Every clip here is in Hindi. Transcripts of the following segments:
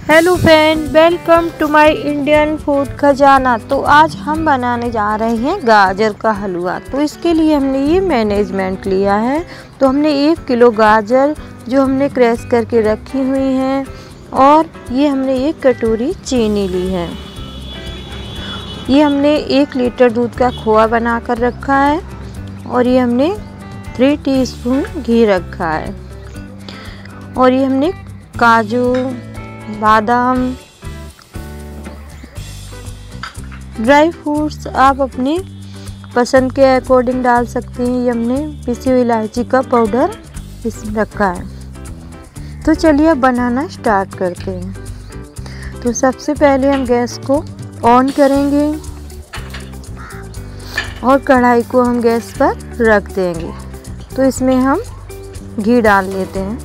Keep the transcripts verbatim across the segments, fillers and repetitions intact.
Hello friend, welcome to my Indian food Khazana. तो आज हम बनाने जा रहे हैं गाजर का हलवा। तो इसके लिए हमने ये मैनेजमेंट लिया है। तो हमने एक किलो गाजर जो हमने क्रैश करके रखी हुई हैं, और ये हमने एक कटोरी चीनी ली है। ये हमने एक लीटर दूध का खोआ बना कर रखा है, और ये हमने थ्री टीस्पून घी रखा है, और ये हमने काजू, बादाम, ड्राई फ्रूट्स आप अपनी पसंद के अकॉर्डिंग डाल सकते हैं। ये हमने पिसी हुई इलायची का पाउडर इसमें रखा है। तो चलिए अब बनाना स्टार्ट करते हैं। तो सबसे पहले हम गैस को ऑन करेंगे और कढ़ाई को हम गैस पर रख देंगे। तो इसमें हम घी डाल लेते हैं।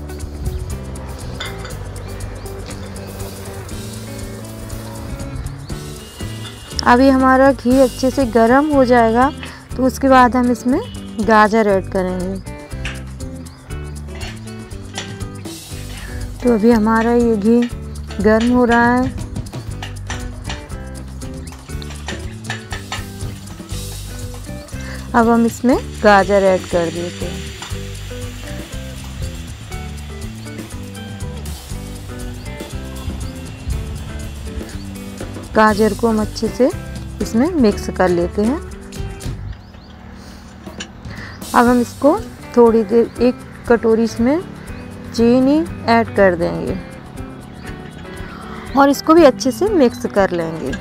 अभी हमारा घी अच्छे से गर्म हो जाएगा, तो उसके बाद हम इसमें गाजर ऐड करेंगे। तो अभी हमारा ये घी गर्म हो रहा है। अब हम इसमें गाजर ऐड कर देते हैं। गाजर को हम अच्छे से इसमें मिक्स कर लेते हैं। अब हम इसको थोड़ी देर, एक कटोरी इसमें चीनी ऐड कर देंगे, और इसको भी अच्छे से मिक्स कर लेंगे।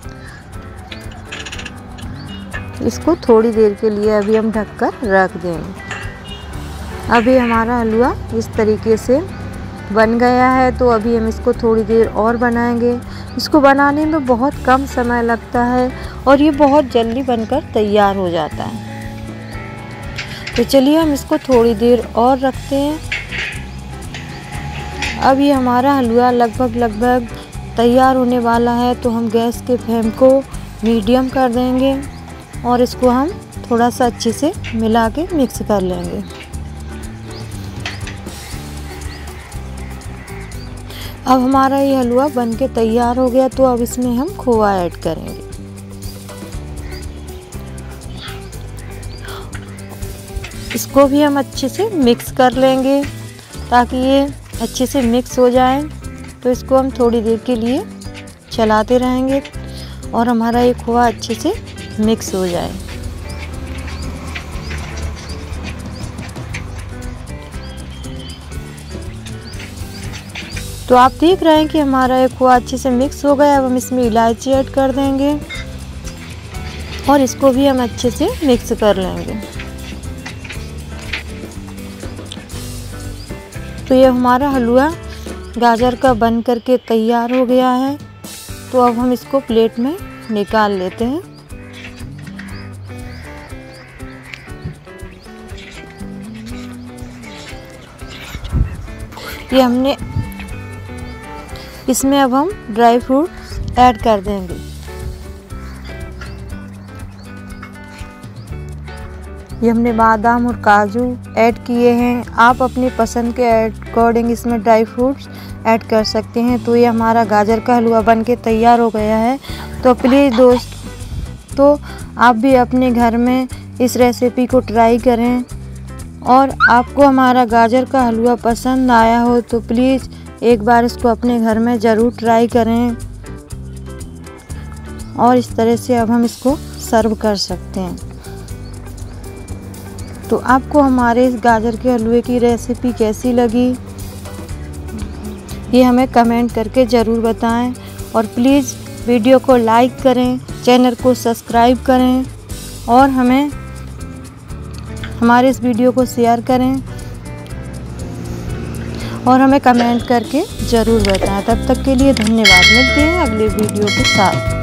इसको थोड़ी देर के लिए अभी हम ढककर रख देंगे। अभी हमारा हलवा इस तरीके से बन गया है। तो अभी हम इसको थोड़ी देर और बनाएंगे। इसको बनाने में बहुत कम समय लगता है, और ये बहुत जल्दी बनकर तैयार हो जाता है। तो चलिए हम इसको थोड़ी देर और रखते हैं। अब ये हमारा हलवा लगभग लगभग तैयार होने वाला है। तो हम गैस के फ्लेम को मीडियम कर देंगे, और इसको हम थोड़ा सा अच्छे से मिला के मिक्स कर लेंगे। अब हमारा ये हलवा बनके तैयार हो गया। तो अब इसमें हम खोआ ऐड करेंगे। इसको भी हम अच्छे से मिक्स कर लेंगे, ताकि ये अच्छे से मिक्स हो जाए। तो इसको हम थोड़ी देर के लिए चलाते रहेंगे, और हमारा ये खोआ अच्छे से मिक्स हो जाए। तो आप देख रहे हैं कि हमारा ये खोआ अच्छे से मिक्स हो गया। अब हम इसमें इलायची ऐड कर देंगे, और इसको भी हम अच्छे से मिक्स कर लेंगे। तो ये हमारा हलवा गाजर का बन करके तैयार हो गया है। तो अब हम इसको प्लेट में निकाल लेते हैं। ये हमने इसमें अब हम ड्राई फ्रूट ऐड कर देंगे। ये हमने बादाम और काजू ऐड किए हैं। आप अपनी पसंद के अकॉर्डिंग इसमें ड्राई फ्रूट्स ऐड कर सकते हैं। तो ये हमारा गाजर का हलवा बनके तैयार हो गया है। तो प्लीज़ दोस्त, तो आप भी अपने घर में इस रेसिपी को ट्राई करें, और आपको हमारा गाजर का हलवा पसंद आया हो तो प्लीज़ एक बार इसको अपने घर में ज़रूर ट्राई करें। और इस तरह से अब हम इसको सर्व कर सकते हैं। तो आपको हमारे इस गाजर के हलवे की रेसिपी कैसी लगी, ये हमें कमेंट करके ज़रूर बताएं। और प्लीज़ वीडियो को लाइक करें, चैनल को सब्सक्राइब करें, और हमें हमारे इस वीडियो को शेयर करें, और हमें कमेंट करके ज़रूर बताएं। तब तक के लिए धन्यवाद। मिलते हैं अगले वीडियो के साथ।